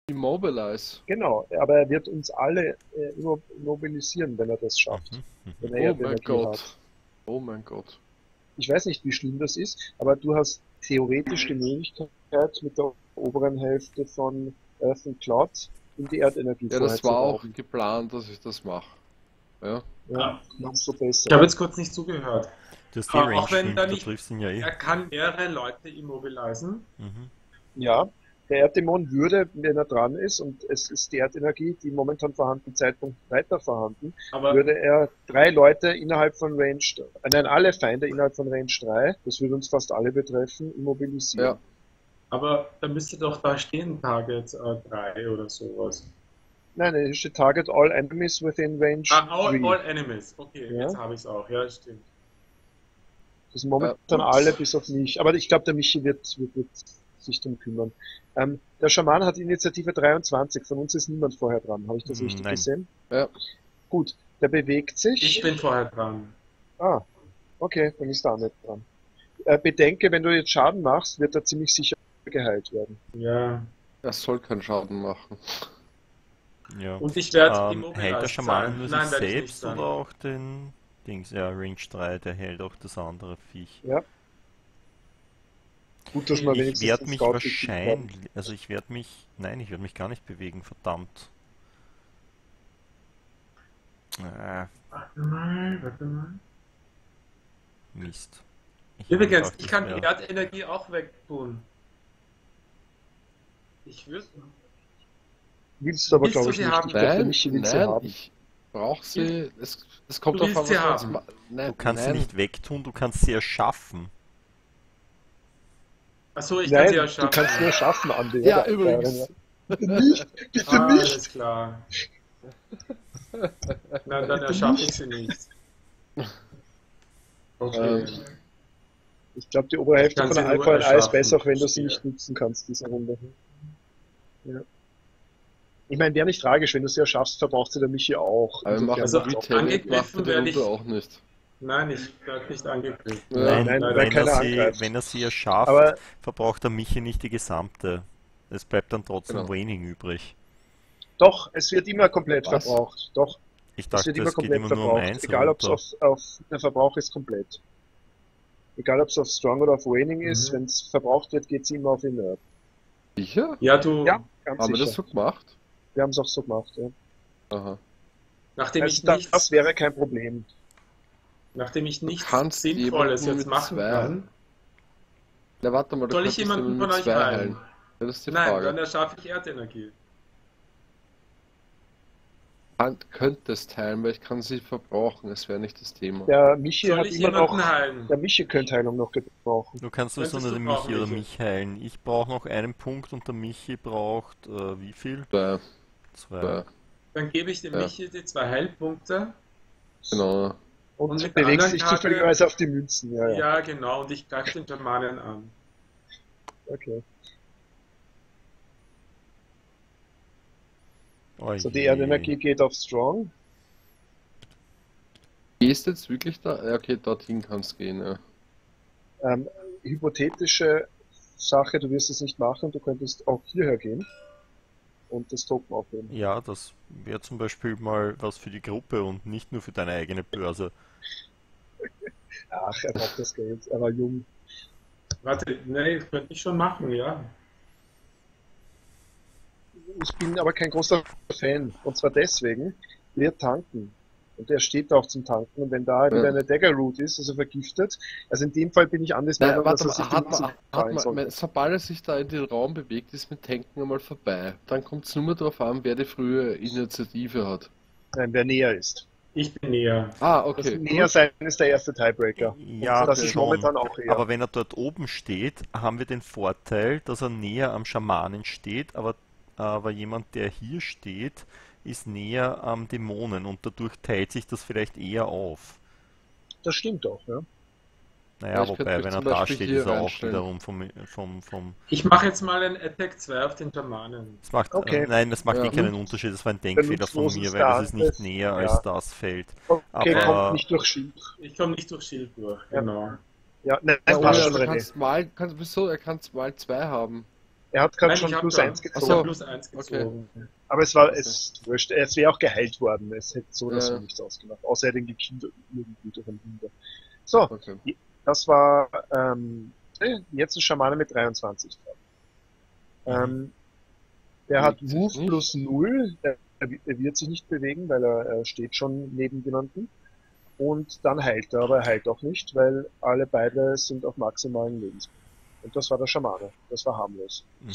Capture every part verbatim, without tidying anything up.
Immobilize. Genau, aber er wird uns alle äh, immobilisieren, wenn er das schafft. Mhm. Wenn er Oh mein Erdenergie Gott. hat. Oh mein Gott. Ich weiß nicht, wie schlimm das ist, aber du hast theoretisch die Möglichkeit, mit der oberen Hälfte von Earth and Cloud in die Erdenergie Ja, vorher das war zu auch laden. geplant, dass ich das mache. Ja. Ja, machst du Ich besser. habe jetzt kurz nicht zugehört. Du hast die Ah, Range auch wenn fünf, da du nicht- triffst ihn ja eh. Er kann mehrere Leute immobilisieren. Mhm. Ja, der Erddämon würde, wenn er dran ist, und es ist die Erdenergie, die momentan vorhandenen Zeitpunkt weiter vorhanden, Aber würde er drei Leute innerhalb von Range, äh, nein, alle Feinde innerhalb von Range drei, das würde uns fast alle betreffen, immobilisieren. Ja. Aber da müsste doch da stehen Target drei oder sowas. Nein, es steht Target all enemies within Range Ah, all, drei. all Enemies. Okay, Ja. jetzt habe ich es auch. Ja, stimmt. Das sind momentan Äh, alle bis auf mich. Aber ich glaube, der Michi wird, wird, wird sich darum kümmern. Ähm, der Schaman hat Initiative dreiundzwanzig. Von uns ist niemand vorher dran. Habe ich das richtig Nein. gesehen? Ja. Gut, der bewegt sich. Ich bin vorher dran. Ah, okay, dann ist er auch nicht dran. Äh, bedenke, wenn du jetzt Schaden machst, wird er ziemlich sicher geheilt werden. Ja. Er soll keinen Schaden machen. Ja. Und ich werde Ähm, immobilized hält der Schaman sein. nur sich Nein, werde ich nicht selbst sein. oder auch den Dings? Ja, Range drei, der hält auch das andere Viech. Ja. Gut, dass man Ich wenigstens werde den mich Scout gekriegt wahrscheinlich, also ich werde mich, nein, ich werde mich gar nicht bewegen, verdammt. Äh, Warte mal, warte mal. Mist. Ich Übrigens, dachte, ich das kann die wär- Erdenergie auch wegtun. Ich würde. haben. Willst du aber, Willst glaube du ich, sie nicht. haben? Ich glaube, der Nein, Michi will sie nein, haben. ich brauche sie. Es, es kommt Du drauf an, willst was sie man jetzt haben. ma- Nein, Du kannst nein. sie nicht wegtun, du kannst sie erschaffen. Achso, ich kann Nein, sie ja du schaffen. kannst nur schaffen, Andi. Ja, oder? übrigens. Bitte nicht, bitte Ah, nicht. alles klar. Nein, dann erschaffe ich sie nicht. Okay. Ähm, Ich glaube, die obere Hälfte Ich kann von der sie nur Alpha und A ist erschaffen, besser, auch wenn du sie verstehe. nicht nutzen kannst, diese Runde. Ja. Ich meine, wäre nicht tragisch, wenn du sie erschaffst, verbraucht sie der Michi auch. aber wir machen Insofern Also, also, macht's auch- Retaliate macht angegriffen die werde Runde ich- auch nicht. Nein, ich werde nicht angegriffen. Ja. Nein, nein, weil wenn, keiner er sie, angreift. wenn er sie erschafft, Aber verbraucht der Michi nicht die gesamte. Es bleibt dann trotzdem Genau. Waning übrig. doch, es wird immer komplett Was? verbraucht. Doch, Ich es dachte, wird immer es geht komplett immer nur um verbraucht. eins Egal, ob es runter. auf, auf der Verbrauch ist komplett. Egal, ob es auf Strong oder auf Waning ist, Mhm. wenn es verbraucht wird, geht es immer auf Inert. Sicher? Ja, du, Ja, ganz Haben wir sicher. das so gemacht? Wir haben es auch so gemacht. Ja. Aha. nachdem, Also ich das, nichts, das wäre kein Problem. nachdem ich nichts kannst Sinnvolles jemanden jetzt mit machen zwei- kann, Na, warte mal, du soll ich könntest jemanden jemanden von mit euch zwei heilen? Ja, das ist die Nein, Frage. dann erschaffe ich Erdenergie. Kann, könntest heilen, weil ich kann sie verbrauchen, es wäre nicht das Thema. Der Michi Soll hat ich immer jemanden noch. heilen? Der Michi könnte Heilung noch gebrauchen. Du kannst sowieso Könntest nur du den Michi brauchen, oder Michi? mich heilen. Ich brauche noch einen Punkt und der Michi braucht äh, wie viel? Zwei, Zwei. zwei, Dann gebe ich dem Ja. Michi die zwei Heilpunkte. genau. Und, Und mit der bewegt anderen sich Karte- zufälligerweise auf die Münzen. Ja, Ja, ja. genau, und ich greife den Schamanen an. Okay. Oh So, die je. Erdenergie geht auf Strong. Gehst jetzt wirklich da? Ja, okay, dorthin kannst gehen, ja. Ähm, hypothetische Sache, du wirst es nicht machen, du könntest auch hierher gehen und das Token aufheben. Ja, das wäre zum Beispiel mal was für die Gruppe und nicht nur für deine eigene Börse. Ach, er braucht das Geld, er war jung. Warte, nee, das könnte ich schon machen, ja. Ich bin aber kein großer Fan. Und zwar deswegen, wir tanken. Und er steht auch zum Tanken. Und wenn da Ja. wieder eine Dagger Root ist, also vergiftet, also in dem Fall bin ich anders Nein, Meinung, warte dass er mal, sich die hat Münzen man, hat zahlen man, sollte. sobald er sich da in den Raum bewegt, ist mit Tanken einmal vorbei. Dann kommt es nur mehr darauf an, wer die frühe Initiative hat. Nein, wer näher ist. Ich bin näher. Ah, Das okay. näher sein ist der erste Tiebreaker. Ja, Und das okay. ist schon. momentan auch eher. Aber wenn er dort oben steht, haben wir den Vorteil, dass er näher am Schamanen steht, aber, aber jemand, der hier steht, ist näher am Dämonen und dadurch teilt sich das vielleicht eher auf. Das stimmt auch, ja. Naja, Ja, ich könnte wobei, mich wenn er zum da Beispiel steht, hier ist er auch reinstellen. wiederum vom, vom, vom Ich mache jetzt mal einen Attack zwei auf den Schamanen. das macht, Okay. äh, nein, das macht Ja. eh keinen Unterschied, das war ein Denkfehler von Benutzlos mir, ist weil der das ist nicht Angriff. näher Ja. als das Feld. Okay, Aber- kommt nicht durch Schild. Ich komme nicht durch Schild durch, Ja. genau. Ja, nein, Ja, passt oder schon, du René. kannst mal, kannst, wieso, er kann mal zwei haben. Er hat gerade Nein, schon ich habe plus schon. eins Ich gezogen. habe plus eins gezogen. Aber es war, Okay. es ist wurscht. Es wäre auch geheilt worden. Es hätte so oder so Ja. nichts ausgemacht. Außer er hätte ihn gekillt irgendwie durch ein Wunder. So, Okay. das war, ähm, jetzt ein Schamane mit dreiundzwanzig dran. Ähm, der hat Bewegt sich Move nicht. plus null. Er, er wird sich nicht bewegen, weil er, er steht schon neben jemanden. Und dann heilt er, aber er heilt auch nicht, weil alle beide sind auf maximalen Lebenspunkten. Und das war der Schamane. Das war harmlos. Mhm.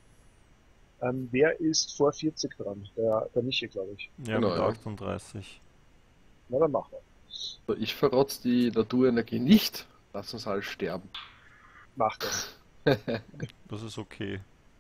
Ähm, wer ist vor vierzig dran? Der, der Michi, glaube ich. Ja, Genau, mit ja. achtunddreißig. Na, dann machen wir. So, ich verrotze die Naturenergie nicht. Lass uns alle sterben. Mach das. Das ist okay.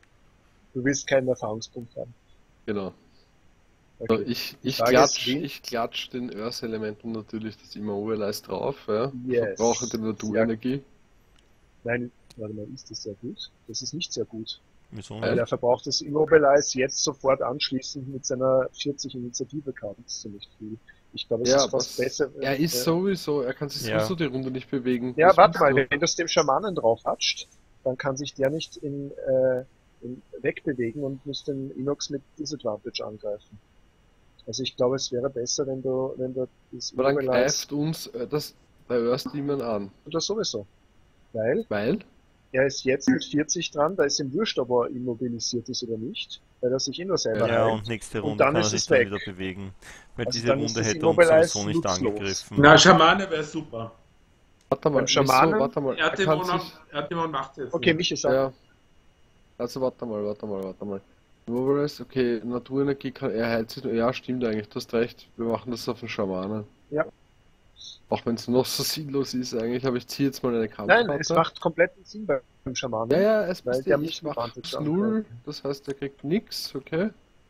Du willst keinen Erfahrungspunkt haben. Genau. So, Okay. ich Die ich Frage klatsch, ist, wen- ich klatsch den Earth-Elementen natürlich das Immobilize drauf. Ja. Yes. Verbrauche die Naturenergie. Nein, warte mal, ist das sehr gut? Das ist nicht sehr gut. Wieso Weil nicht? er verbraucht das Immobilize jetzt sofort anschließend mit seiner vierzig Initiative-Karte. Das ist ziemlich viel. Ich glaube, es Ja, ist aber fast besser. er ist ja. sowieso, er kann sich Ja. sowieso die Runde nicht bewegen. Ja, Was warte willst mal, du? wenn du es dem Schamanen drauf hatscht, dann kann sich der nicht in, äh, in wegbewegen und muss den Inox mit Disadvantage angreifen. Also ich glaube, es wäre besser, wenn du, wenn du das Aber dann Immobilize greift uns äh, das, der Earth Demon an. oder sowieso. Weil Weil? er ist jetzt mit vierzig dran, da ist ihm wurscht, ob er immobilisiert ist oder nicht, weil er sich eh nur selber Ja, heilt. und nächste Und Runde dann kann er ist sich es dann weg. wieder bewegen. Weil Also diese dann ist Runde das hätte uns Immobilize sowieso nicht nutzlos. angegriffen. Na, Schamane wäre super. Warte mal, Beim Schamanen- wieso? Warte mal. Er kann Erdämon sich, Erdämon macht jetzt Okay, nicht. Michi sagt, ja. Also warte mal, warte mal, warte mal. Immobilize, okay, Naturenergie kann, er heilt sich nur. Ja, stimmt eigentlich, du hast recht. Wir machen das auf den Schamanen. Ja. Auch wenn es noch so sinnlos ist eigentlich, aber ich ziehe jetzt mal eine nein, Kampfkarte. es macht kompletten Sinn beim Schamanen. Ja, ja, es Weil passt der eh, muss ich mach Advantage plus null, angreifen. das heißt, er kriegt nix, okay.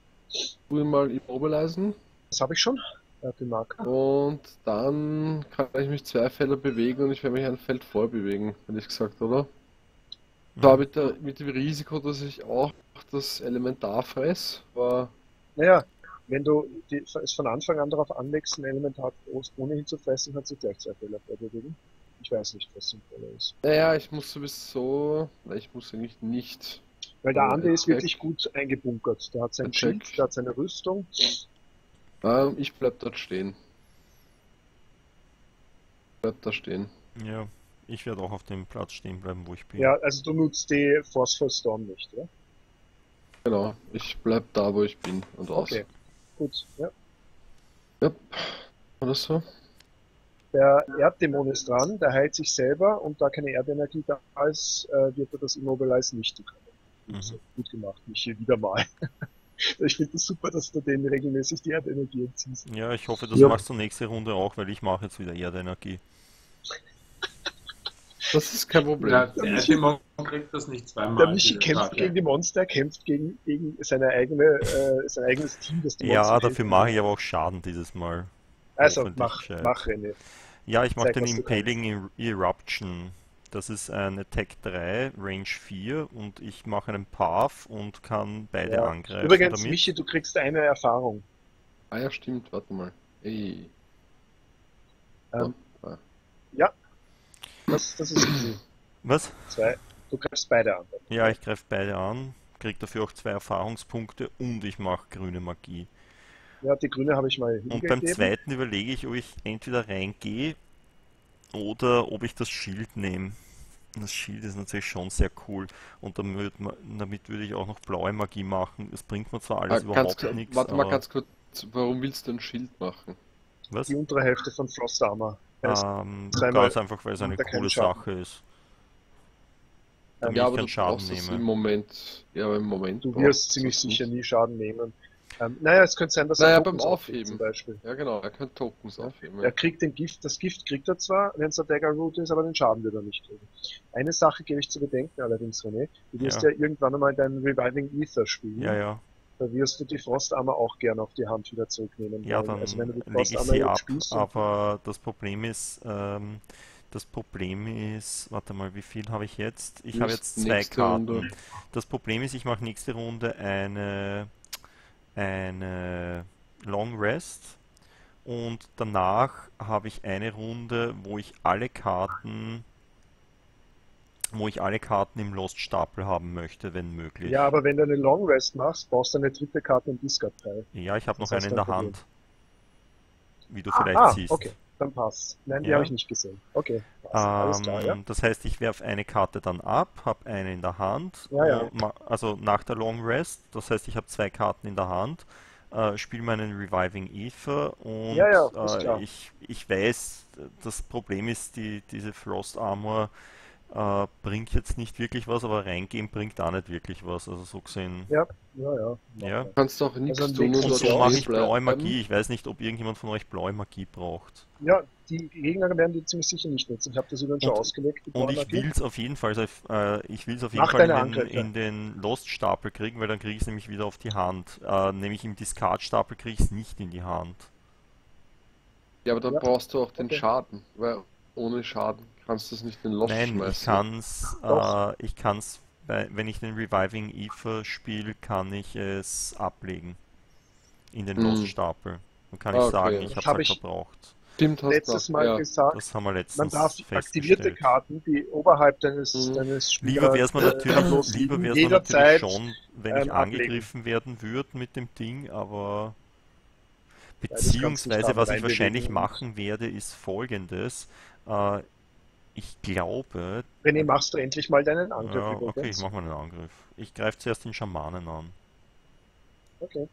Tu ihn mal immobilisen Das habe ich schon. Er hat den Marker. und dann kann ich mich zwei Felder bewegen und ich werde mich ein Feld vorbewegen, hätte ich gesagt, oder? Zwar mit, der, mit dem Risiko, dass ich auch das Elementar fress, aber Naja, wenn du die, es von Anfang an darauf anlegst, ein Elementar ohnehin zu fressen, hat sich gleich zwei Fehler vorbewegen. Ich weiß nicht, was sinnvoller ist. naja, ich muss sowieso, na, ich muss eigentlich nicht. Weil der Äh, Ande ist Attack. wirklich gut eingebunkert. Der hat seinen Attack. Schild, der hat seine Rüstung. Ähm, ich bleib dort stehen. Bleib da stehen. Ja, ich werde auch auf dem Platz stehen bleiben, wo ich bin. Ja, also du nutzt die Phosphor Storm nicht, ja? Genau, ich bleib da, wo ich bin und aus. Okay, gut. Ja. Ja, oder so. Der Erddämon ist dran, der heilt sich selber und da keine Erdenergie da ist, äh, wird er das Immobilize nicht können. Mhm. Also, gut gemacht, Michi, wieder mal. Ich finde es super, dass du den regelmäßig die Erdenergie entziehst. Ja, ich hoffe, das Ja. machst du nächste Runde auch, weil ich mache jetzt wieder Erdenergie. Das ist kein Problem. Ja, der Erdämon kriegt das nicht zweimal. Der Michi diese kämpft Karte. gegen die Monster, kämpft gegen, gegen seine eigene, äh, sein eigenes Team, das die Monster Ja, kämpfen. dafür mache ich aber auch Schaden dieses Mal. Also, Hoffentlich mach, gescheit. mach, René. Ja, ich mache Zeig, den was du Impaling Er- Eruption. Das ist ein Attack drei, Range vier und ich mache einen Path und kann beide Ja. angreifen Übrigens, damit. Michi, du kriegst eine Erfahrung. Ah ja, stimmt, warte mal. Ey. Ähm, Ah. das, das ist easy. Was? Zwei. Du greifst beide an. Ja, ich greife beide an, kriege dafür auch zwei Erfahrungspunkte und ich mache grüne Magie. Ja, die grüne habe ich mal Und beim hingegeben. zweiten überlege ich, ob ich entweder reingehe oder ob ich das Schild nehme. Das Schild ist natürlich schon sehr cool und damit, damit würde ich auch noch blaue Magie machen. Das bringt mir zwar Ah, alles ganz, überhaupt kurz- nichts, warte mal aber... ganz kurz, warum willst du ein Schild machen? Was? Die untere Hälfte von Frost Armor. heißt, Ähm, zweimal ganz einfach, weil es eine unter keinen coole Schaden. Sache ist. Ähm, Damit Ja, ich aber keinen du Schaden brauchst es nehme. im Moment. Ja, aber im Moment. Du brauchst wirst du ziemlich es sicher nicht. nie Schaden nehmen. Ähm, naja, es könnte sein, dass Naja, er beim Tokens aufhebt, Aufheben. zum Beispiel. Ja, genau, er kann Tokens aufheben. Er Ja. kriegt den Gift, das Gift kriegt er zwar, wenn es der Dagger Root ist, aber den Schaden wird er nicht kriegen. Eine Sache gebe ich zu bedenken allerdings, René. Du wirst Ja. ja, irgendwann einmal deinen Reviving Ether spielen. Ja, ja. Da wirst du die Frost Armor auch gerne auf die Hand wieder zurücknehmen Ja, wollen. dann Also wenn du die lege Frost ich Armor sie jetzt ab, spielst, aber das Problem ist, ähm, das Problem ist, warte mal, wie viel habe ich jetzt? Ich Du habe hast jetzt zwei nächste Karten. Runde. Das Problem ist, ich mache nächste Runde eine, eine Long Rest und danach habe ich eine Runde, wo ich alle Karten wo ich alle Karten im Lost-Stapel haben möchte, wenn möglich. Ja, aber wenn du eine Long Rest machst, brauchst du eine dritte Karte im Discard-Teil. Ja, ich habe noch Das heißt eine in der kein Problem. Hand. Wie du Ah, vielleicht ah, siehst. okay, dann passt. Nein, die Ja. habe ich nicht gesehen. Okay, passt. Alles klar, ja. Ähm, das heißt, ich werfe eine Karte dann ab, habe eine in der Hand, Ja, ja. und ma- also nach der Long Rest, das heißt, ich habe zwei Karten in der Hand, äh, spiele meinen Reviving Ether und Ja, ja, ist äh, klar. ich, ich weiß, das Problem ist, die, diese Frost Armor äh, bringt jetzt nicht wirklich was, aber reingehen bringt auch nicht wirklich was, also so gesehen. Ja, ja, ja. Ja. Du kannst auch nichts Also tun nächstes und Und dort so mache stehen ich blaue bleiben. Magie. Ich weiß nicht, ob irgendjemand von euch blaue Magie braucht. Ja, die Gegner werden die ziemlich sicher nicht nutzen. Ich habe das übrigens schon Und- ausgelegt, die Und ich Blaue-Magie. will es auf jeden Fall, also, äh, ich will es auf jeden Mach Fall in deine den, Angriffe. in den Lost-Stapel kriegen, weil dann kriege ich es nämlich wieder auf die Hand. Äh, nämlich im Discard-Stapel kriege ich es nicht in die Hand. Ja, aber dann Ja, brauchst du auch den okay. Schaden, weil ohne Schaden kannst du es nicht in den Lost Nein, ich schmeißen. kann's, Doch. äh, ich kann's, bei, wenn ich den Reviving Ether spiele, kann ich es ablegen. In den Hm. Lost-Stapel. Dann kann Ah, ich okay. sagen, ich Das habe es hab halt ich- verbraucht. Stimmt, hast Letztes du. Mal Ja. gesagt, Das haben wir man letztens darf aktivierte festgestellt. Karten, die oberhalb deines, Mhm. deines Lieber wäre es mir natürlich, Spieler- lieber wär's mir natürlich jederzeit schon, wenn ich ähm, ablegen. angegriffen werden würde mit dem Ding, aber das kannst du nicht beziehungsweise haben, was ich reinbewegen wahrscheinlich und- machen werde, ist folgendes. Äh, ich glaube, René, machst du endlich mal deinen Angriff ja, okay, ich übrigens? mache mal einen Angriff. Ich greife zuerst den Schamanen an. Okay.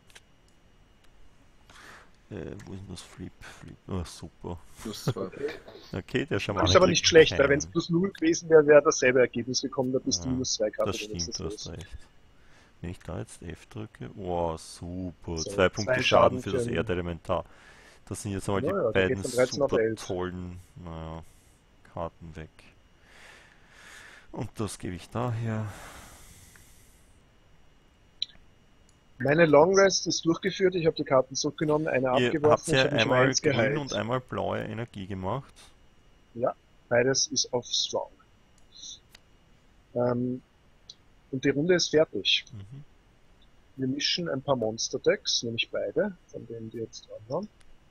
Äh, wo ist denn das Flip? Flip. Oh, super. Plus zwei. Okay, der Schamane Ist aber kriegt nicht schlecht, weil keinen. wenn es plus null gewesen wäre, wäre dasselbe Ergebnis gekommen, da bist du Ja, minus zwei Karten Das stimmt, wenigstens du hast los. recht. Wenn ich da jetzt F drücke, oh, super. So, Zwei Punkte zwei Schaden Schaden für für das einen- Erdelementar. Das sind jetzt einmal die Ja, ja, da beiden geht's von dreizehn auf super elf. tollen, naja, Karten weg. Und das gebe ich daher. Meine Long Rest ist durchgeführt, ich habe die Karten zurückgenommen, eine Ihr habt abgeworfen, ich ja habe mich um einmal eins grün geheilt. und einmal blaue Energie gemacht. Beides ist auf Strong. Ähm, und die Runde ist fertig. Mhm. Wir mischen ein paar Monster Decks, nämlich beide, von denen die jetzt dran waren.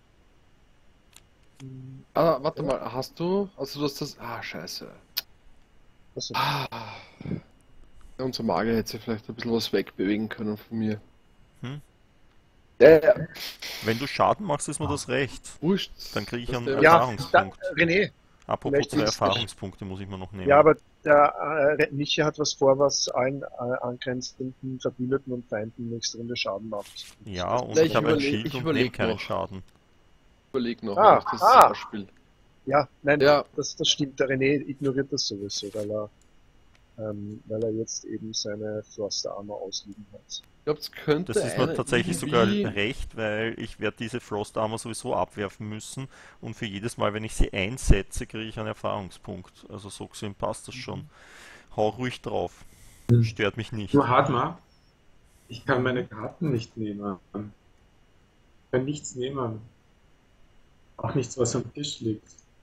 Hm, Ah, warte mal, hast du. Also du hast das. Ah, scheiße. was sind Ah. Unser Magier hätte sich vielleicht ein bisschen was wegbewegen können von mir. Hm? Ja, ja, Wenn du Schaden machst, ist mir das recht. wurscht. Dann kriege ich Dass einen der- Ja, da, Erfahrungspunkt. René, Apropos vielleicht zwei willst du- Erfahrungspunkte muss ich mir noch nehmen. ja, aber der äh, Michi hat was vor, was allen äh, angrenzenden Verbündeten und Feinden nächste Runde Schaden macht. Ja, und Ja, ich, ich habe ein überleg- Schild ich und überleg nehme keinen noch. Schaden. Überleg noch, Ah, ob ich das ah. spiele. Ja, nein, Ja. das, das stimmt. Der René ignoriert das sowieso, weil er, ähm, weil er jetzt eben seine Froster Armor ausliegen hat. Ich glaube, es könnte Das ist mir einer tatsächlich irgendwie- sogar recht, weil ich werde diese Frost Armor sowieso abwerfen müssen und für jedes Mal, wenn ich sie einsetze, kriege ich einen Erfahrungspunkt. Also so gesehen passt das schon. Hau ruhig drauf. Stört mich nicht. Nur Hartmar, ich kann meine Karten nicht nehmen. Ich kann nichts nehmen. Auch nichts, was am Tisch liegt.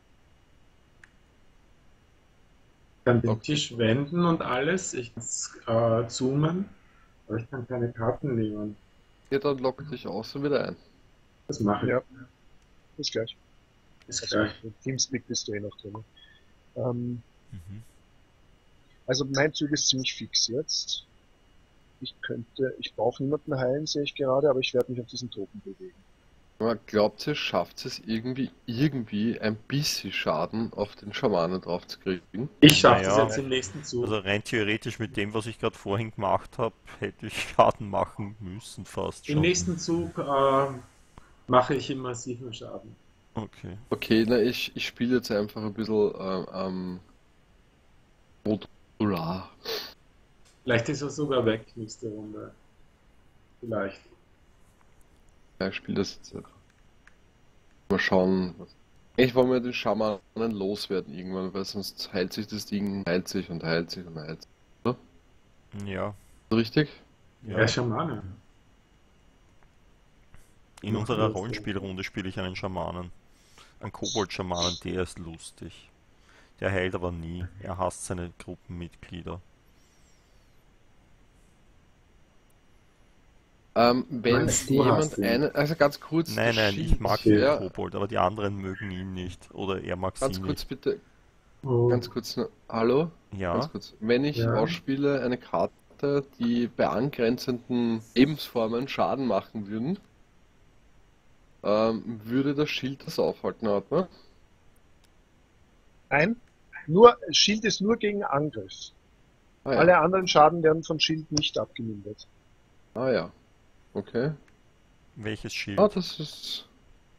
Ich kann den Okay. Tisch wenden und alles. Ich kann äh, zoomen, aber ich kann keine Karten nehmen. Ja, dann lockt dich aus und wieder ein. Das mache ich. Ja, bis gleich. Bis Also, gleich. im Teamspeak bist du eh noch drin. Ähm, Mhm. also mein Zug ist ziemlich fix jetzt. Ich könnte, ich brauche niemanden heilen, sehe ich gerade, aber ich werde mich auf diesen Token bewegen. Aber glaubt ihr, schafft es irgendwie, irgendwie ein bisschen Schaden auf den Schamanen drauf zu kriegen? Ich schaffe Naja. das jetzt im nächsten Zug. Also rein theoretisch mit dem, was ich gerade vorhin gemacht habe, hätte ich Schaden machen müssen fast Im schon. nächsten Zug äh, mache ich im massiven Schaden. Okay. Okay, na ich, ich spiele jetzt einfach ein bisschen ähm, ähm, modular. Vielleicht ist er sogar weg nächste Runde. Vielleicht. Ja, ich spiele das jetzt einfach. Mal schauen. Was... Ich wollte mir den Schamanen loswerden irgendwann, weil sonst heilt sich das Ding, heilt sich und heilt sich und heilt sich. Ja. Richtig? Ja, ja. Schamane. In Mach unserer das. Rollenspielrunde spiele ich einen Schamanen. Einen Kobold-Schamanen, der ist lustig. Der heilt aber nie. Er hasst seine Gruppenmitglieder. Ähm, wenn Meinst du, jemand hast ihn? eine, also ganz kurz, Nein, das nein, ich Schild- mag den ja, Kobold, aber die anderen mögen ihn nicht. Oder er mag ganz sie kurz nicht. bitte, Oh, Ganz kurz, nur- hallo? Ja, Ganz kurz. Wenn ich Ja. ausspiele eine Karte, die bei angrenzenden Lebensformen Schaden machen würden, ähm, würde das Schild das aufhalten, hat man? Nein, nur, Schild ist nur gegen Angriff. Ah ja. Alle anderen Schaden werden von Schild nicht abgemildert. Ah ja. Okay. welches Ah, Schild? das ist.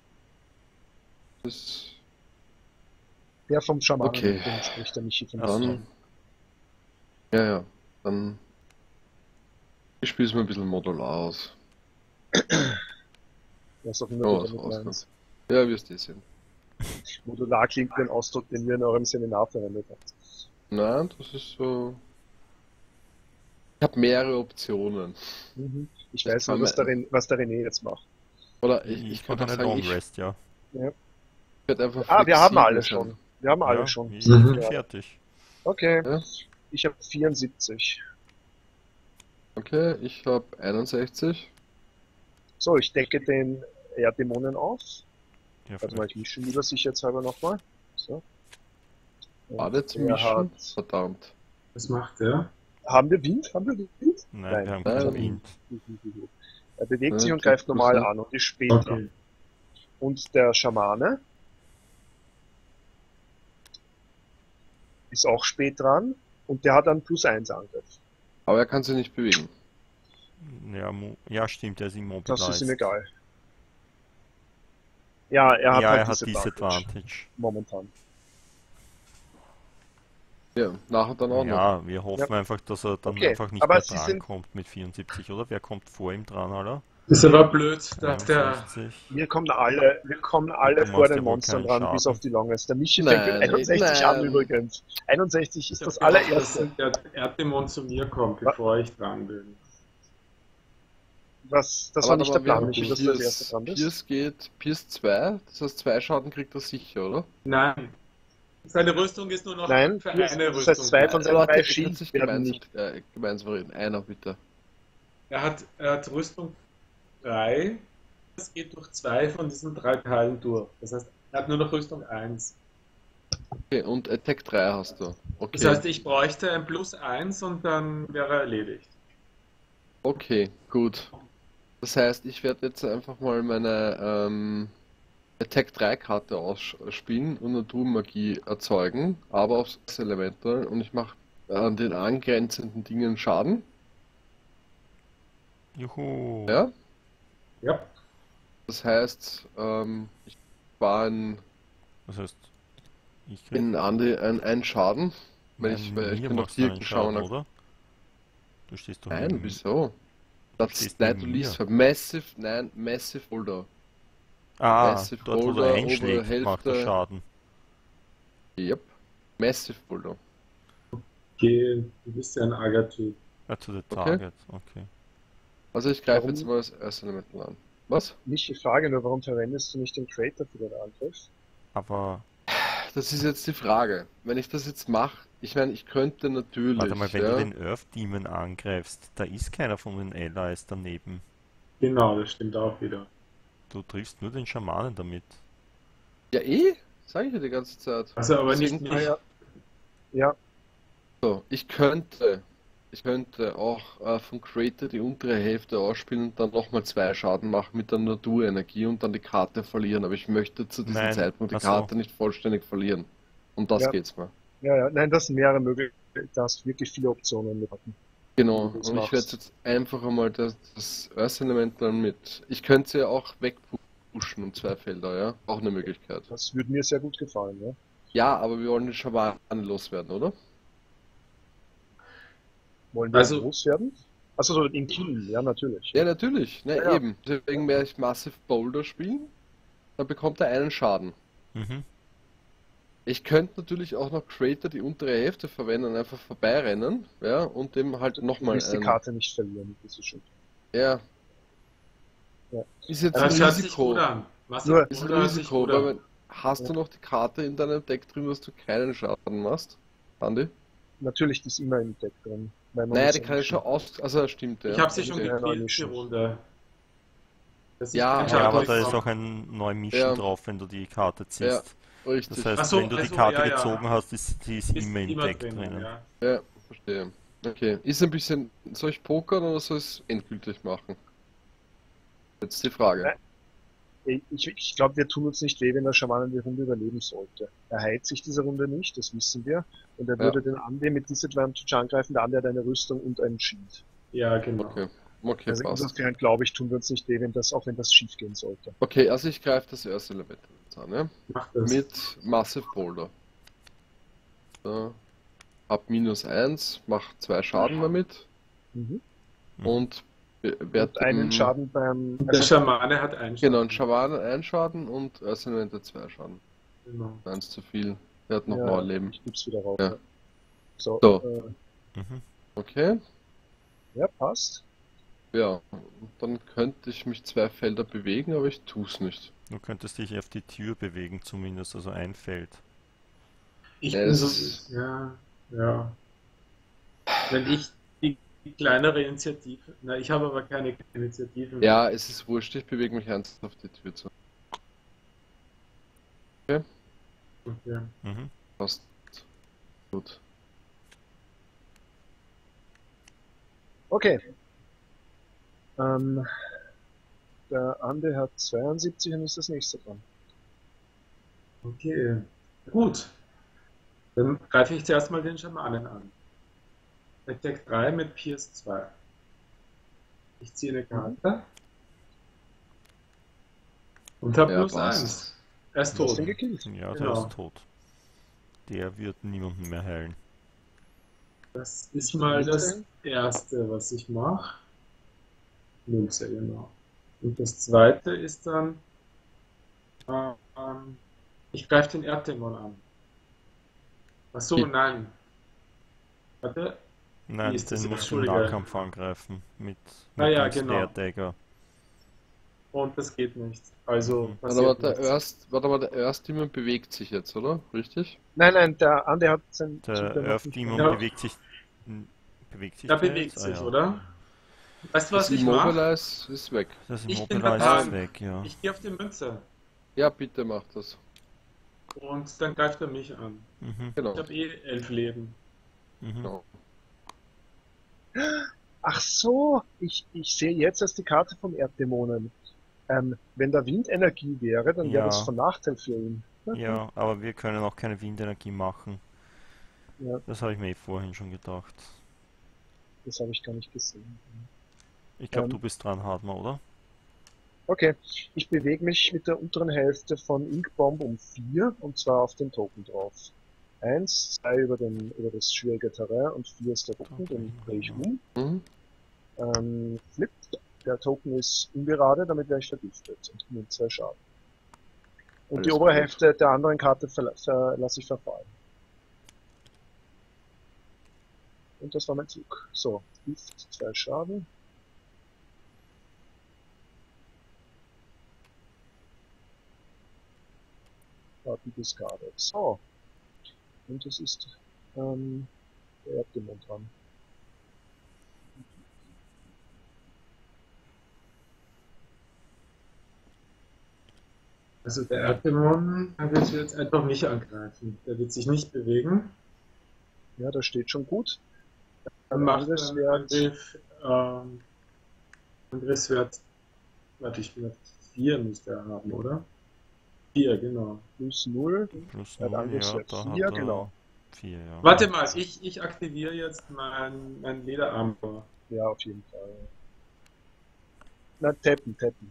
Das. Der vom Schamanen, Okay. den spricht der Michi von Ach so. Dann. Ja, ja. Dann. Ich spiele es mal ein bisschen modular aus. Was auch immer Oh, du was damit rauskommt. meinst. Ja, wirst du sehen. Modular klingt wie ein Ausdruck, den wir in eurem Seminar verwendet haben. Nein, das ist so. Ich habe mehrere Optionen. Mhm. Ich Das weiß kann nur, was man- der, Ren- was der René jetzt macht. Oder ich, Ich, ich mache könnte auch eine sagen, Long ich Rest, ja. werde einfach Ah, wir haben flexibel alle sein. schon. Wir haben alle ja, schon. Ich bin Mhm. fertig. Okay, Ja? ich habe vierundsiebzig. Okay, ich habe einundsechzig. So, ich decke den Erddämonen auf. Ja, Warte mal, ich mische lieber sicherheitshalber nochmal. So. Und Warte zu der mischen. hat, Verdammt. was macht der? haben wir Wind? Haben wir Wind? Nein, Nein. wir haben Nein. keinen Wind. Er bewegt sich Ja, und greift plus normal null. an und ist spät dran. Okay. Und der Schamane ist auch spät dran und der hat einen plus eins Angriff. Aber er kann sich nicht bewegen. Ja, mo- ja, stimmt, er ist Das immobilized. ist ihm egal. Ja, er hat ja, halt er hat Disadvantage Disadvantage. momentan. Ja, nachher dann auch noch. Ja, wir hoffen einfach, dass er dann Okay, einfach nicht aber mehr Sie dran sind- kommt mit vierundsiebzig, oder? Wer kommt vor ihm dran, oder? Ist aber blöd, dass der. einundsechzig. Wir kommen alle, wir kommen alle Du vor machst den ja wohl Monstern keinen dran, Schaden. bis auf die Longes. Der Michi fängt mit Nein, einundsechzig nein. an übrigens. einundsechzig ist Ich das hab gedacht, allererste. dass der Erddämon zu mir kommt, bevor ich dran bin. Was, das Aber war nicht der aber wir Plan, haben Michi, dass du als erster Pierce, dran bist. Pierce geht, Pierce zwei, das heißt zwei Schaden kriegt er sicher, oder? Nein. Seine Rüstung ist nur noch Nein, für Pierce- eine das Rüstung. heißt, zwei von seinen Leute, drei ihr könnt Schild sich werden gemeinsam, nicht. äh, gemeinsam reden. Einer bitte. Er hat, er hat Rüstung drei. Das geht durch zwei von diesen drei Teilen durch. Das heißt, er hat nur noch Rüstung eins. Okay, und Attack drei hast du. Okay. Das heißt, ich bräuchte ein Plus eins und dann wäre er erledigt. Okay, gut. Das heißt, ich werde jetzt einfach mal meine ähm, Attack drei Karte ausspielen und Naturmagie erzeugen, aber aufs Elemental, und ich mache an den angrenzenden Dingen Schaden. Juhu. Ja? Ja. Das heißt, ähm, ich war ein, Das heißt, ich krieg in Andi ein, ein Schaden, weil ich, weil ich mir bin noch machst du einen Dirken Schaden, schauen. oder? Du stehst doch Nein, neben mir. wieso? Das stehst nein, du neben liest mir. für Massive, nein, Massive Boulder. Ah, Massive dort wo du Boulder, einschlägst, obere macht er Hälfte. Schaden. Yep. Massive Boulder. Okay, du bist ja ein arger Typ. Ja, zu the Okay. target, okay. Also ich greife Warum? jetzt mal das erste Elemental an. Was? Michi, Frage nur, warum verwendest du nicht den Creator für den Angriff? Aber Das ist jetzt die Frage. Wenn ich das jetzt mache, ich meine, ich könnte natürlich. warte mal, wenn ja, du den Earth Demon angreifst, da ist keiner von den Allies daneben. Genau, das stimmt auch wieder. Du triffst nur den Schamanen damit. ja, eh, sage ich ja die ganze Zeit. Also aber nicht Deswegen- mich. Ja, ja, So, ich könnte, ich könnte auch äh, vom Creator die untere Hälfte ausspielen und dann nochmal zwei Schaden machen mit der Naturenergie und dann die Karte verlieren. Aber ich möchte zu diesem Nein, Zeitpunkt die ach so. Karte nicht vollständig verlieren. Um das Ja. geht's mir. ja, ja. Nein, das sind mehrere Möglichkeiten. Da hast du wirklich viele Optionen mit. Genau, Wie du das und ich machst. werde jetzt einfach einmal das, das Earth Elemental mit. Ich könnte sie ja auch wegpushen um zwei Felder, ja? Auch eine Möglichkeit. Das würde mir sehr gut gefallen, ja. Ja, aber wir wollen den Schamanen loswerden, oder? Wollen wir Also- loswerden? Also so in Killen, ja, natürlich. Ja, natürlich. Ne, Ja, ja. eben. Deswegen werde ich Massive Boulder spielen. Dann bekommt er einen Schaden. Mhm. Ich könnte natürlich auch noch Creator die untere Hälfte verwenden und einfach vorbeirennen, ja, und dem halt Du nochmal willst die einen. Karte nicht verlieren, das ist schon. Ja. Ja. Ist jetzt Das ein hört sich Risiko. gut an. Massive Nur- Ist ein Boulder hört sich Risiko, gut weil an. wenn, hast Ja. du noch die Karte in deinem Deck drin, dass du keinen Schaden machst? Andi? Natürlich, die ist immer im Deck drin. weil man Naja, muss die ja kann ich nicht- schon aus. Also, stimmt, ja. Ich habe sie schon Okay. Ja, gespielt, die nicht. Runde. Das ist Ja, kein Ja, Ja, aber Schaden da ist drauf. auch ein neuer Mission Ja. drauf, wenn du die Karte Ja. ziehst. Richtig. Das heißt, Ach so, wenn du die also, Karte ja, ja. gezogen hast, ist, die ist, Ist immer im Deck drinnen, drinnen. ja. Ja, verstehe. Okay. Ist ein bisschen. Soll ich pokern oder soll ich es endgültig machen? Jetzt die Frage. Ich, ich glaube, wir tun uns nicht weh, wenn der Schamanen die Runde überleben sollte. Er heilt sich diese Runde nicht, das wissen wir. Und er Ja. würde den Ande mit Disadvantage angreifen, der Ande hat eine Rüstung und einen Shield. Ja, genau. Okay. Okay, Also passt. insofern glaube ich, tun wir uns nicht weh, wenn das, auch wenn das schief gehen sollte. Okay, also ich greife das erste Element jetzt an, ja? Mach das. Mit Massive Boulder. So. Hab minus eins, mach zwei Schaden damit Mhm. und Und werde einen Schaden beim... Der Schamane hat einen Genau, ein Schaden. Schaman ein Schaden und Earth Elemental zwei Schaden. Genau. Eins zu viel. Er hat noch ja, neun Leben. ich gib's wieder rauf. Ja. Ja. So, So. Äh, Mhm. Okay. ja, passt. Ja, und dann könnte ich mich zwei Felder bewegen, aber ich tue es nicht. Du könntest dich auf die Tür bewegen, zumindest, also ein Feld. Ich Ja, bin es so, ist- ja, ja. Wenn ich die, die kleinere Initiative, na, ich habe aber keine Initiative. Ja, es ist wurscht, ich bewege mich ernsthaft auf die Tür zu. Okay. Mhm. Passt. Gut. Okay. Ähm, der Ande hat zweiundsiebzig und ist das nächste dran. Okay. Gut. Dann greife ich zuerst mal den Schamanen an. Attack drei mit Pierce zwei. Ich ziehe eine Karte. Und habe Ja, plus passt. eins. Er ist Du hast tot. den gekillt. Ja, der Genau. ist tot. Der wird niemanden mehr heilen. Das ist mal das Erste, was ich mache. Münze, genau. Und das Zweite ist dann, ähm, ich greife den Erddämon an. Achso, Wie? nein. Warte. Nein, ist das? den musst du im Entschuldige. Nahkampf angreifen. Mit, Ah mit ja, dem genau. Snare Dagger. Und das geht nicht. Also Mhm. Warte mal, passiert der nichts. Erst, warte mal, der Earth Demon bewegt sich jetzt, oder? Richtig? Nein, nein, der Ande hat sein Der Zug noch Earth nicht Demon Ja. bewegt sich. n- Bewegt sich Er der bewegt jetzt? sich, Ah, ja. oder? Weißt du, was Das ich mache? Immobilize ist weg. Das Ich bin Immobilize ist vertan. weg, ja. Ich gehe auf die Münze. Ja, bitte mach das. Und dann greift er mich an. Mhm. Genau. Ich habe eh elf Leben. Mhm. genau. Ach so, ich, ich sehe jetzt erst die Karte vom Erddämonen. Ähm, wenn da Windenergie wäre, dann wäre Ja. das von Nachteil für ihn. Ja, aber wir können auch keine Windenergie machen. Ja, Das habe ich mir eh vorhin schon gedacht. das habe ich gar nicht gesehen. Ich glaube, Ähm. du bist dran, Hartmann, oder? Okay, ich bewege mich mit der unteren Hälfte von Inkbomb um vier und zwar auf den Token drauf. Eins, zwei über, den, über das schwierige Terrain und vier ist der Token, den drehe ich um. Mhm. Ähm, Flip, der Token ist ungerade, damit werde ich vergiftet und nehme zwei Schaden. Und die Alles obere gut. Hälfte der anderen Karte verla- ver lasse ich verfallen. Und das war mein Zug. So, Gift, zwei Schaden. Karten discarded. So. Und es ist ähm, der Erddämon dran. Also der Erddämon wird jetzt einfach mich angreifen. Der wird sich nicht bewegen. Ja, das steht schon gut. Dann Ähm, macht Angriffswert- er Angriff, ähm, Angriffswert, warte, ich bin vier müsste er haben, oder? vier, genau. Plus null. Plus Ja, null, dann ja, Angriffswert da vier, hat er genau. vier, ja. Warte mal, ich, ich aktiviere jetzt mein, mein Lederarmband. Ja, auf jeden Fall. Na, tappen, tappen.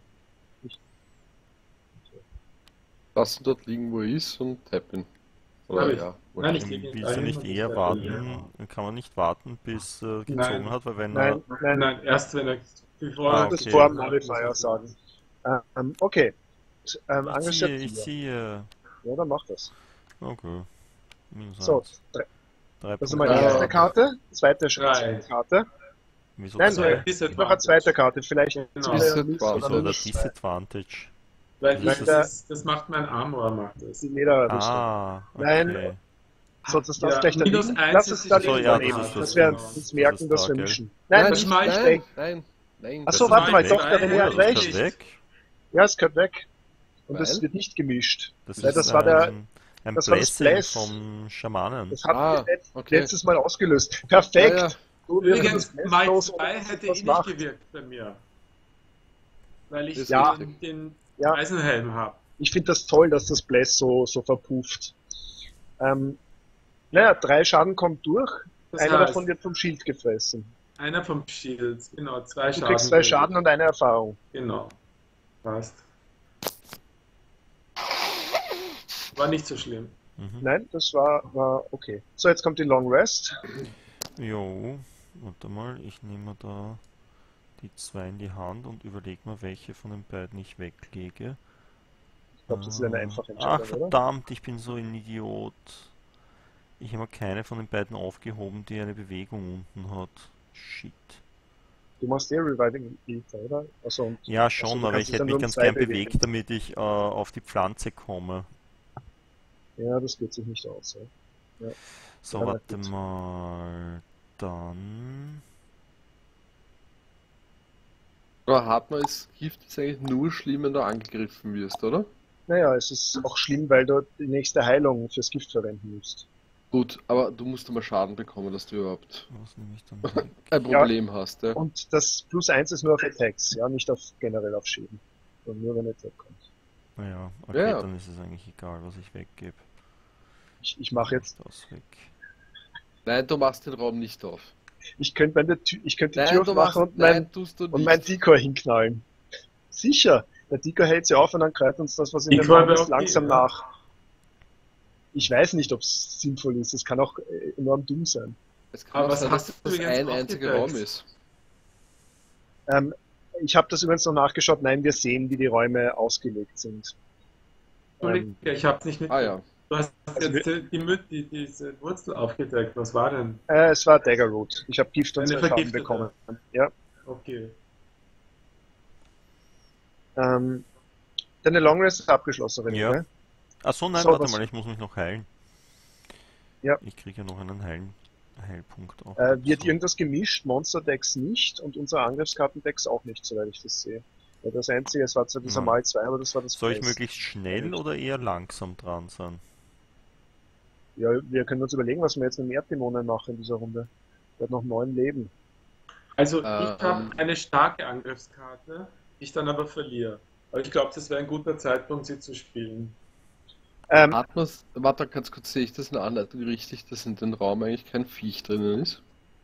Lassen dort liegen, wo er ist und tappen. Oder Hab ich. ja. Nein, ich Ähm, lege ihn Willst du dahin nicht und eher ich warten? treffe Kann man nicht warten, bis er gezogen Nein. hat, weil wenn Nein, nein, Nein, erst wenn er bevor Ah, er das okay. vor dem Modifier sagen. Ähm, okay. Ähm, er... Ich Angriffswert ziehe, ich vier. ziehe... Ja, dann mach das. Okay. Minus So, eins. drei. Drei Das ist mal die Punkte. Ja. erste Karte, zweite Drei. zweite Karte. Wieso Nein, zwei? äh, noch eine zweite Karte, vielleicht Genau. wieder Disadvantage. Miss oder Wieso der Minus zwei. Disadvantage? Weil Das ich, ist- das, das macht mein Armor, macht das. Die Lederrüstung. Ah, Nein, okay. So, das Ja, darfst gleich minus daneben. eins Lass ist es die dann So, eben ja, daneben. das ist dass das- wir das uns merken, ist dass wir da, gell? mischen. Nein, Nein, das nicht, schmeiß ich nein, weg. nein, nein. Ach so, Das warte ist mal, weg. doch, der René hat Ist recht. Ist das weg? Ja, es gehört weg. Und Weil? es wird nicht gemischt. Das Weil ist das war der- ein, Ein Das war das Blessing Bless. vom Schamanen. Das hat Ah, letzt, okay. letztes Mal ausgelöst. Perfekt! Ja, ja. So wird Übrigens, das Bless mal los, zwei ohne dass hätte was eh nicht macht. gewirkt bei mir. Weil ich Ist Ja. den, den Ja. Eisenhelm habe. Ich finde das toll, dass das Bless so, so verpufft. Ähm, naja, drei Schaden kommt durch. Das Einer heißt, davon wird vom Schild gefressen. einer vom Shield, genau, zwei Du Schaden. kriegst zwei Schaden und eine Erfahrung. Genau. Passt. War nicht so schlimm. Mhm. Nein, das war, war okay. So, jetzt kommt die Long Rest. Jo, warte mal, ich nehme da die zwei in die Hand und überlege mal, welche von den beiden ich weglege. Ich glaube, das ist eine Ah, einfache Ach, Entscheidung, oder? verdammt, ich bin so ein Idiot. Ich habe keine von den beiden aufgehoben, die eine Bewegung unten hat. Shit. Du machst eh Reviving Ether, oder? Also, und, Ja, also, schon, du aber kannst ich es hätte dann mich nur um ganz zwei gern bewegen. bewegt, damit ich äh, auf die Pflanze komme. Ja, das geht sich nicht aus. Ja. So, Ja, na warte gut. mal. Dann. Aber Hartmann, ist Gift ist eigentlich nur schlimm, wenn du angegriffen wirst, oder? Naja, es ist auch schlimm, weil du die nächste Heilung fürs Gift verwenden musst. Gut, aber du musst immer Schaden bekommen, dass du überhaupt Was nehme ich dann weg? ein Ja. Problem hast, ja. Und das Plus eins ist nur auf Attacks, ja, nicht auf generell auf Schäden. Und nur wenn Attack kommt. Naja, okay, Ja. dann ist es eigentlich egal, was ich weggebe. Ich, ich mache jetzt, Das weg. Nein, du machst den Raum nicht auf. ich könnte meine Tür, ich könnte die Nein, Tür du machst, aufmachen und mein, nein, tust du nicht. und mein Decoy hinknallen. Sicher, der Decoy hält sie auf und dann greift uns das, was in dem Decoy Raum wäre ist, okay, langsam ja. nach. Ich weiß nicht, ob es sinnvoll ist. Es kann auch äh, enorm dumm sein. Es kann Aber auch was sein, hast dass du das übrigens ein einziger aufgedeckt? Raum ist. Ähm, ich habe das übrigens noch nachgeschaut. Nein, wir sehen, wie die Räume ausgelegt sind. Ähm, Entschuldige, ich hab's nicht Ah mitgekriegt. ja. Du hast Also jetzt die, die, Mü- die, diese Wurzel aufgedeckt. Was war denn? äh, es war Daggerroot. Ich habe Gift und Eine zwei Schaden vergiftete. bekommen. Ja. Okay. Ähm, deine Long Rest ist abgeschlossen, René, Ja. ne? Achso, nein, So, warte was- mal, ich muss mich noch heilen. Ja. Ich kriege ja noch einen Heilen Heilpunkt auch. Äh, wird dazu. irgendwas gemischt? Monster-Decks nicht und unsere Angriffskarten-Decks auch nicht, soweit ich das sehe. Ja, das einzige, es war zwar dieser Nein. Mal zwei, aber das war das Soll ich Bless. möglichst schnell oder eher langsam dran sein? Ja, wir können uns überlegen, was wir jetzt mit dem Erddämonen machen in dieser Runde. Der hat noch neun Leben. Also ich Ähm. habe eine starke Angriffskarte, die ich dann aber verliere. Aber ich glaube, das wäre ein guter Zeitpunkt, sie zu spielen. Ähm, Atmos, warte ganz kurz, sehe ich das in der Anleitung richtig, dass in dem Raum eigentlich kein Viech drinnen ist?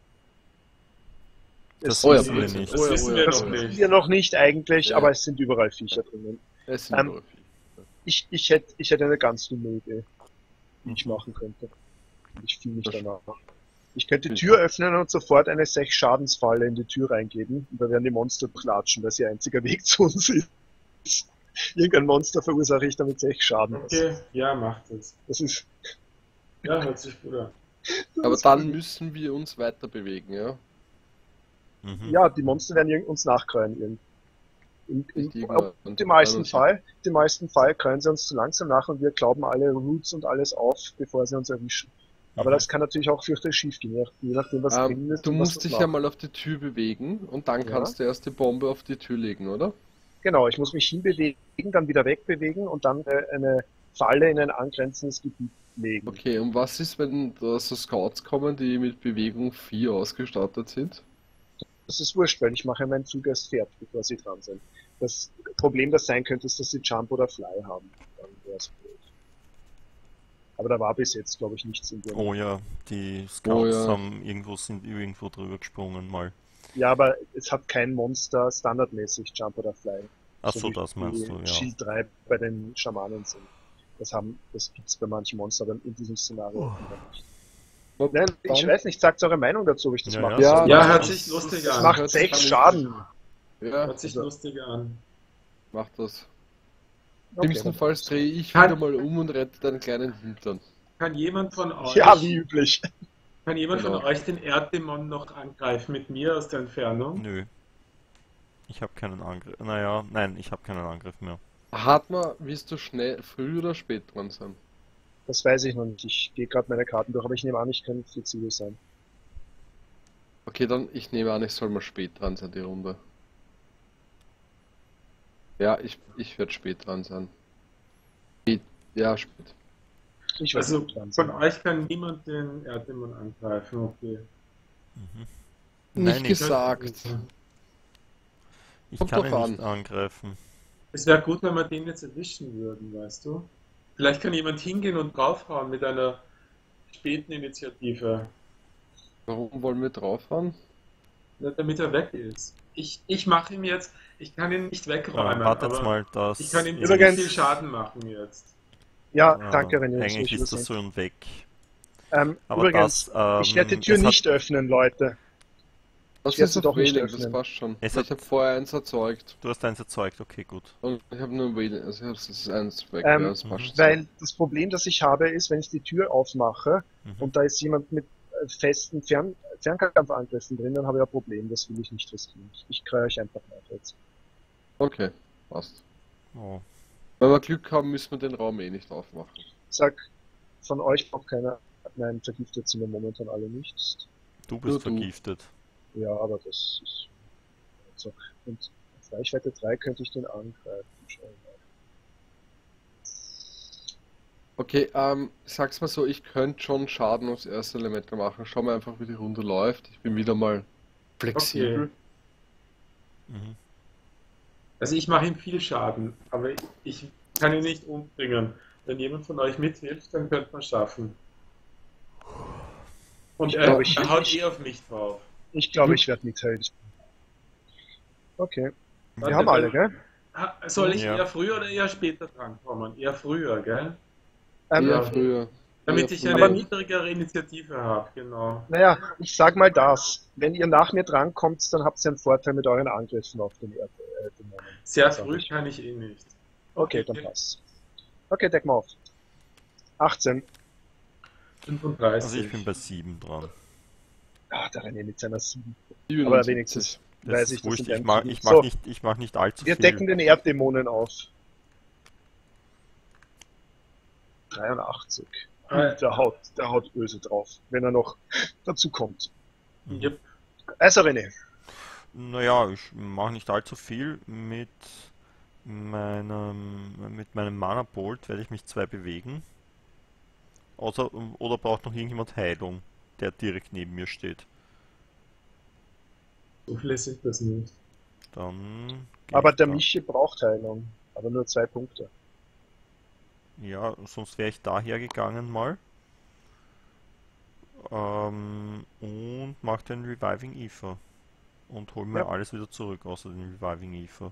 es Das Oh ja, wissen wir Blödsinn. nicht. Das Oh ja, wissen oh wir ja, das noch oh ja. wissen nicht. wir noch nicht eigentlich, Ja. aber es sind überall Viecher drinnen. Es sind Ähm, überall Viecher. Ich, ich, hätte, ich hätte eine ganz dumme Idee, die ich Mhm. machen könnte. Und ich fühle mich Das- danach. Ich könnte die Ich- Tür öffnen und sofort eine sechs Schadensfalle in die Tür reingeben und da werden die Monster klatschen, weil es ihr einziger Weg zu uns ist. Irgendein Monster verursache ich damit sechs Schaden. Okay, ja, macht es. Das ist, Ja, hört sich gut an. das Aber ist dann cool. müssen wir uns weiter bewegen, ja? Mhm. Ja, die Monster werden irgend- uns nachkreien. irgend- Im, im, Nicht im irgendwann. optimalsten Fall, im meisten Fall kreien sie uns zu langsam nach und wir glauben alle Roots und alles auf, bevor sie uns erwischen. Aber Mhm. das kann natürlich auch fürchterlich schief gehen, je je nachdem, was drin Ähm, ist. du und was musst das dich macht. ja mal auf die Tür bewegen und dann Ja. kannst du erst die Bombe auf die Tür legen, oder? Genau, ich muss mich hinbewegen, dann wieder wegbewegen und dann äh, eine Falle in ein angrenzendes Gebiet legen. Okay, und was ist, wenn da so Scouts kommen, die mit Bewegung vier ausgestattet sind? Das ist wurscht, weil ich mache mein Zug erst fertig, bevor sie dran sind. Das Problem, das sein könnte, ist, dass sie Jump oder Fly haben. Dann wäre es blöd. Aber da war bis jetzt, glaube ich, nichts in dem. Oh ja, die Scouts Oh ja. haben irgendwo, sind irgendwo drüber gesprungen mal. Ja, aber es hat kein Monster standardmäßig Jump oder Fly. Achso, wie das die meinst du, ja. Shield drei bei den Schamanen sind. Das haben, das gibt's bei manchen Monstern, aber in diesem Szenario einfach nicht. Nein, ich Dann- weiß nicht, sagt eure Meinung dazu, ob ich das Ja, mache. ja, Ja, Ja, das- hört sich lustig Das an. macht hört sich sechs an- Schaden. Ja, Hört sich Also- lustig an. mach das. Okay, Schlimmstenfalls drehe ich Kann- wieder mal um und rette deinen kleinen Hintern. Kann jemand von euch, Ja, wie üblich. kann jemand Genau. von euch den Erddämon noch angreifen mit mir aus der Entfernung? Nö. Ich habe keinen Angriff. Naja, nein, ich habe keinen Angriff mehr. Hartmann, willst du schnell, früh oder spät dran sein? Das weiß ich noch nicht. Ich gehe gerade meine Karten durch, aber ich nehme an, ich kann flexibel sein. Okay, dann ich nehme an, ich soll mal spät dran sein, die Runde. Ja, ich, ich werde spät dran sein. Spät, ja, spät. Ich weiß Also nicht dran von sein. euch kann niemand den Erddämon angreifen, okay. Mhm. Nicht Nein, ich, gesagt. ich kommt kann ihn drauf nicht angreifen. Es wäre gut, wenn wir den jetzt erwischen würden, weißt du? Vielleicht kann jemand hingehen und draufhauen mit einer späten Initiative, Warum wollen wir draufhauen? ne, damit er weg ist. Ich, ich mache ihm jetzt, ich kann ihn nicht wegräumen, Äh, wartet aber mal, das ich kann ihm ist- ziemlich Übrigens- viel Schaden machen jetzt. Ja, äh, danke, René. das eigentlich will ich ist das wissen. schon weg. Ähm, Aber übrigens, das, ich werde die ähm, Tür es hat- nicht öffnen, Leute. Das werde ist sie doch doch nicht wenig, das öffnen. passt schon. Es ich hat- habe vorher eins erzeugt. Du hast eins erzeugt, okay, gut. Und ich habe nur wenig, also das ist eins weg, Ähm, ja, das passt so. Weil das Problem, das ich habe, ist, wenn ich die Tür aufmache Mhm. und da ist jemand mit äh, festen Fern Fernkampfangriffen drin, dann habe ich ein Problem. Das will ich nicht riskieren. Ich kreie euch einfach weiter jetzt. Okay, passt. Oh. Wenn wir Glück haben, müssen wir den Raum eh nicht aufmachen. Sag, von euch braucht keiner. Nein, vergiftet sind wir momentan alle nicht. Du Nur bist du. vergiftet. Ja, aber das ist so. Und auf Reichweite drei könnte ich den angreifen. Schauen wir mal. Okay, ähm, sag's mal so, ich könnte schon Schaden aufs erste Element machen. Schauen wir einfach, wie die Runde läuft. Ich bin wieder mal flexibel. Mhm. Also ich mache ihm viel Schaden, aber ich kann ihn nicht umbringen. Wenn jemand von euch mithilft, dann könnte man es schaffen. Und Ich er, glaube, ich- er haut ich- eh auf mich drauf. Ich glaube, ich werde nichts helfen. Okay. Wir Warte, haben alle, weil- gell? Ha- Soll ich Ja. eher früher oder eher später drankommen? Eher früher, gell? Ähm, Eher früher. Damit Eher ich früher. eine Aber- niedrigere Initiative habe, genau. Naja, ich sag mal das. Wenn ihr nach mir drankommt, dann habt ihr einen Vorteil mit euren Angriffen auf den Erd äh, Dämonen. Sehr Sag früh ich. kann ich eh nicht. Okay, dann passt. Okay, deck mal auf. achtzehn. fünfunddreißig. Also ich bin bei sieben dran. Ah, der René mit seiner sieben. siebenundsiebzig. Aber wenigstens Das weiß ist ich, das wurscht, sind ich mach, sieben. ich mach So, nicht, ich mach nicht allzu wir viel. decken den Erddämonen auf. dreiundachtzig. Ah, Der haut, der haut böse drauf, wenn er noch dazu kommt. Mhm. Yep. Also René, Naja, ich mache nicht allzu viel. Mit meinem, mit meinem Mana Bolt werde ich mich zwei bewegen. Außer, oder braucht noch irgendjemand Heilung, der direkt neben mir steht. So viele sind das nicht. Dann geh aber ich der da. Michi braucht Heilung, aber nur zwei Punkte. Ja, sonst wäre ich daher gegangen mal. Ähm, und mache den Reviving Ether. Und hol mir Ja. alles wieder zurück, außer den Reviving Ether.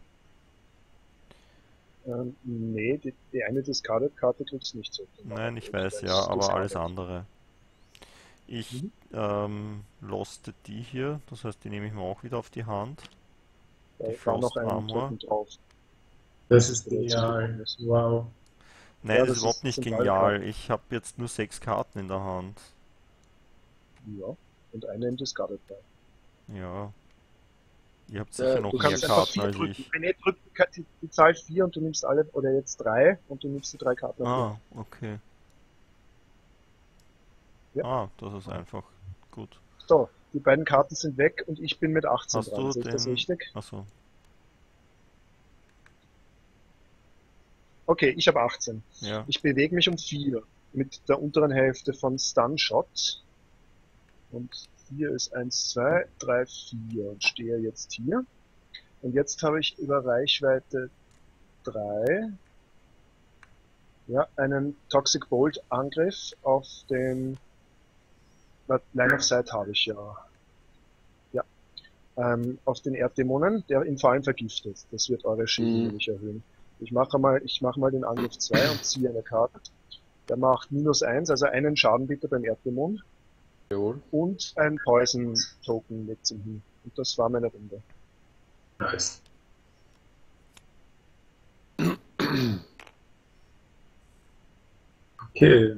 Ähm, nee, die, die eine Discarded-Karte kriegst du nicht zurück. Nein, ich Das weiß ist ja, aber alles discarded. andere. Ich Mhm. ähm, loste die hier, das heißt, die nehme ich mir auch wieder auf die Hand. Da Die war noch Frost einen Armor. Token drauf. Das ist Der jetzt genial. gekommen ist. Wow. Nein, Ja, das das ist überhaupt ist nicht zentrale genial. Ich habe jetzt nur sechs Karten in der Hand. Ja, und eine im Discarded war. Ja. Ihr habt Ja, sicher du noch Du mehr kannst einfach Karten vier als drücken. ich. René drückt die, Ka- die, die Zahl vier und du nimmst alle, oder jetzt drei und du nimmst die drei Karten. auf Ah, okay. Ja. Ah, das ist einfach. Gut. die- So, die beiden Karten sind weg und ich bin mit achtzehn Hast dran. du Sehe ich das den- richtig? Achso. Okay, ich habe achtzehn. Ja. Ich bewege mich um vier mit der unteren Hälfte von Stun Shot. Und vier ist eins, zwei, drei, vier und stehe jetzt hier. Und jetzt habe ich über Reichweite drei ja, einen Toxic Bolt Angriff auf den na, Line of Sight habe ich ja. Ja. Ähm, auf den Erddämonen, der ihn vor allem vergiftet. Das wird eure Schäden Mhm. nämlich erhöhen. Ich mache mal, ich mache mal den Angriff zwei und ziehe eine Karte. Der macht minus eins, also einen Schaden bitte beim Erddämon. Jawohl. Und ein Poison Token mit zum hin. Und das war meine Runde. Nice. Okay.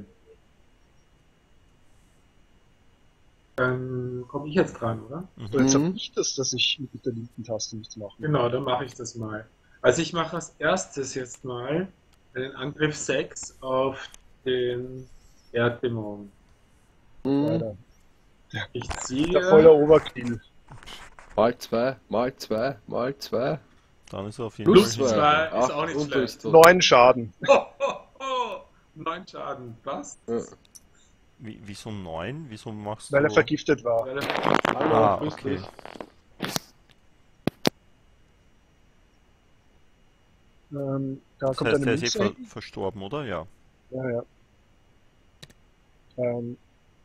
Dann komme ich jetzt dran, oder? So, jetzt Mhm. habe ich das, dass ich mit der linken Taste nichts machen kann. Genau, dann mache ich das mal. Also ich mache als erstes jetzt mal einen Angriff sechs auf den Erddämon. Mhm. Leider. Ich Der ziehe voller Overkill. Mal zwei, mal zwei, mal zwei. Dann ist er auf jeden Plus Fall zwei. hinüber. zwei ist Ach, auch nicht und schlecht. ist das. Oh, Neun Schaden. Ho, ho, ho. neun Schaden, passt. Ja. Wie, wieso neun? Wieso machst Weil er du... vergiftet war. Weil er- Hallo, Ah, grüß okay. dich. Ähm, da Das kommt heißt, eine er ist eh Münze. ver verstorben, oder? Ja. Ja, ja. Ähm,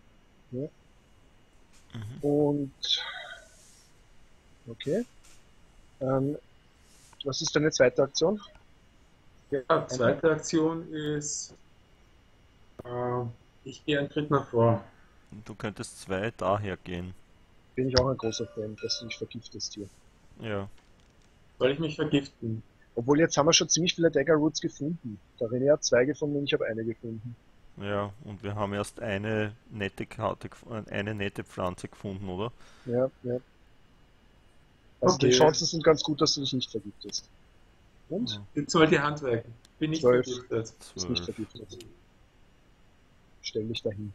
Mhm. und okay. Ähm, was ist deine zweite Aktion? Ja, zweite Aktion ist, äh, ich gehe einen Schritt nach vor. Du könntest zwei daher gehen. Bin ich auch ein großer Fan, dass du dich vergiftest hier. Ja. Soll ich mich vergiften? Obwohl jetzt haben wir schon ziemlich viele Dagger Roots gefunden. Der René hat zwei gefunden und ich habe eine gefunden. Ja, und wir haben erst eine nette Karte, gef- äh, eine nette Pflanze gefunden, oder? Ja, ja. Also die Okay. Chancen sind ganz gut, dass du dich nicht vergiftest. Und? Ja. Jetzt soll die Hand weg. Bin nicht Zwölf. vergiftet. Ist nicht Zwölf. vergiftet. Stell dich dahin.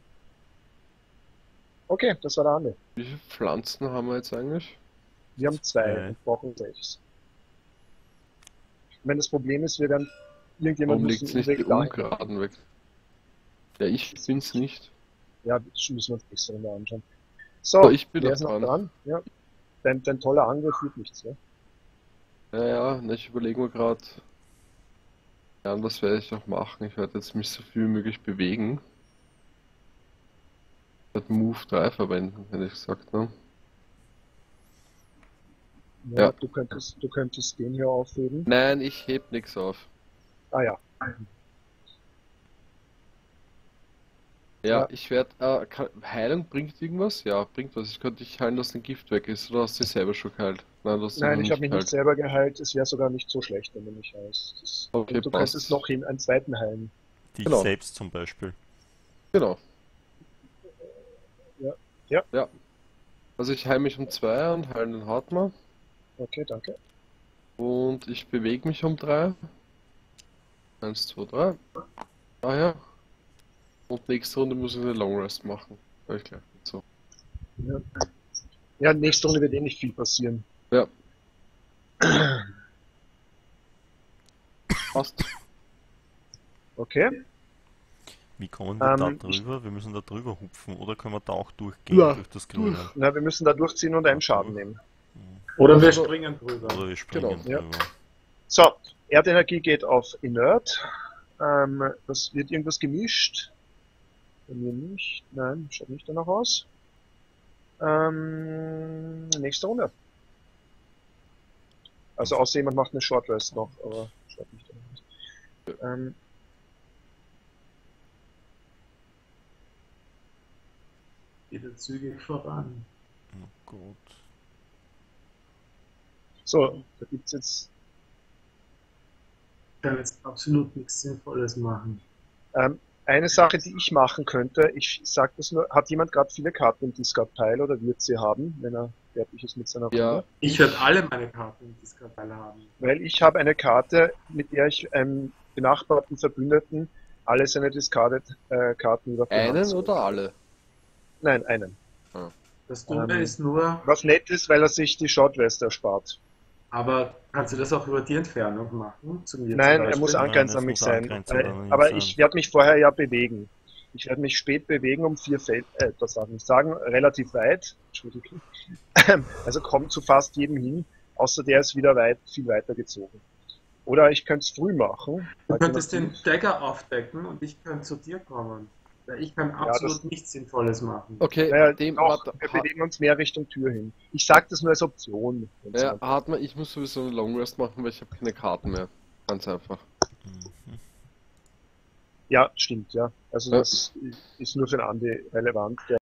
Okay, das war der Ande. Wie viele Pflanzen haben wir jetzt eigentlich? Wir haben zwei Zwei. und brauchen sechs. Wenn das Problem ist, wir werden irgendjemand Warum muss liegt einen nicht die Weg dahin. Ungeraden weg? Ja, ich bin's nicht. Ja, das müssen wir uns nächste Runde anschauen. So, So, ich bin wer noch ist noch dran. dran? Ja. Dein, dein toller Angriff führt nichts, ja? Ja, ja, na, ich überlege mir gerade. Ja, und was werde ich noch machen? Ich werde jetzt mich so viel wie möglich bewegen. Ich werde Move drei verwenden, hätte ich gesagt, ne? Ja, Ja. Du könntest, du könntest den hier aufheben. Nein, ich heb nix auf. Ah ja. Ja, Ja. ich werde. Äh, kann- Heilung bringt irgendwas? Ja, bringt was. Ich könnte dich heilen, dass dein Gift weg ist. Oder hast du dich selber schon geheilt? Nein, du hast dich Nein, noch ich habe mich nicht geheilt. selber geheilt. Es wäre sogar nicht so schlecht, wenn du mich heilst. Das, Okay, und du passt. könntest noch hin einen zweiten heilen. Dich Genau. selbst zum Beispiel. Genau. Ja. Ja. Ja. Also ich heile mich um zwei und heile den Hartmann. Okay, danke. Und ich bewege mich um drei. Eins, zwei, drei. Daher. Und nächste Runde muss ich eine Long Rest machen. Hör ich gleich dazu. Ja. Ja, nächste Runde wird eh nicht viel passieren. Ja. Passt. Okay. Wie kommen wir da Ähm, drüber? Wir müssen da drüber hupfen, oder können wir da auch durchgehen Ja, durch das Grüne? Na, wir müssen da durchziehen und einen Schaden nehmen. Oder wir Also- springen drüber. Oder wir springen Genau, ja. drüber. So, Erdenergie geht auf Inert. Ähm, das wird irgendwas gemischt. Bei mir nicht. Nein, schaut nicht danach aus. Ähm, nächste Runde. Also außer jemand macht eine Short Rest noch, aber schaut nicht danach aus. Ähm, Wieder zügig voran. Oh Gott. so, da gibt's jetzt Ich kann jetzt absolut nichts Sinnvolles machen. ähm, eine Sache, die ich machen könnte. Ich sag das nur, hat jemand gerade viele Karten im Discard-Pile oder wird sie haben, wenn er fertig ist mit seiner Runde? Ja, Ich werde alle meine Karten im Discard-Teil haben. Weil ich habe eine Karte, mit der ich einem benachbarten Verbündeten alle seine Discarded-Karten über die Hand einen soll. oder alle? Nein, einen. Das Dumme Ähm, ist nur, Was nett ist, weil er sich die Short Rest erspart. aber kannst du das auch über die Entfernung machen? Zu mir Nein, zum er muss Beispiel? an- angrenzend an es mich muss sein. angrenzend Äh, an ihn Aber sein. ich werde mich vorher ja bewegen. Ich werde mich spät bewegen um vier Felder, äh, das darf ich nicht sagen, relativ weit. Entschuldigung. Also kommt zu fast jedem hin, außer der ist wieder weit, viel weiter gezogen. Oder ich könnte es früh machen. Du könntest den Dagger aufdecken und ich könnte zu dir kommen. Weil ich kann absolut das- nichts Sinnvolles machen. Okay, Naja, dem doch, warte, wir ha, bewegen uns mehr Richtung Tür hin. Ich sage das nur als Option. wenn's ja, jemand- Hartmann, ich muss sowieso eine Long Rest machen, weil ich habe keine Karten mehr. Ganz einfach. Mhm. Ja, stimmt, ja. Also Ja. das ist nur für den Andi relevant. Der